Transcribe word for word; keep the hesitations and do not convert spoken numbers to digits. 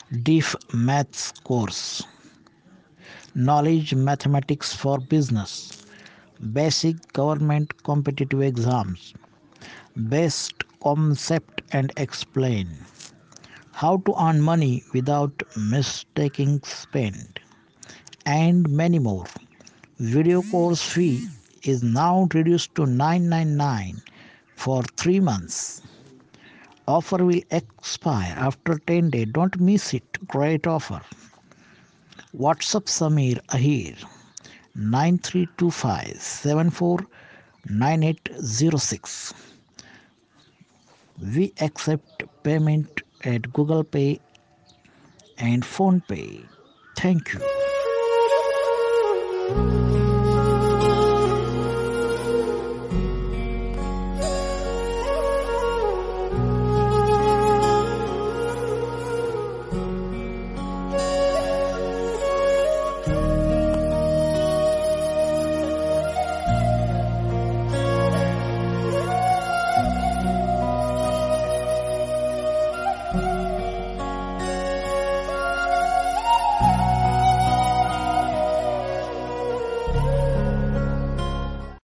Deep Maths course, Knowledge Mathematics for Business, Basic Government Competitive Exams, Best Concept and Explain, How to Earn Money Without Mistaking Spend, and many more. Video course fee is now reduced to nine hundred ninety-nine dollars for three months. Offer will expire after ten days. Don't miss it. Great offer. WhatsApp Samir Ahir nine three two five seven four nine eight zero six. We accept payment at Google Pay and Phone Pay. Thank you.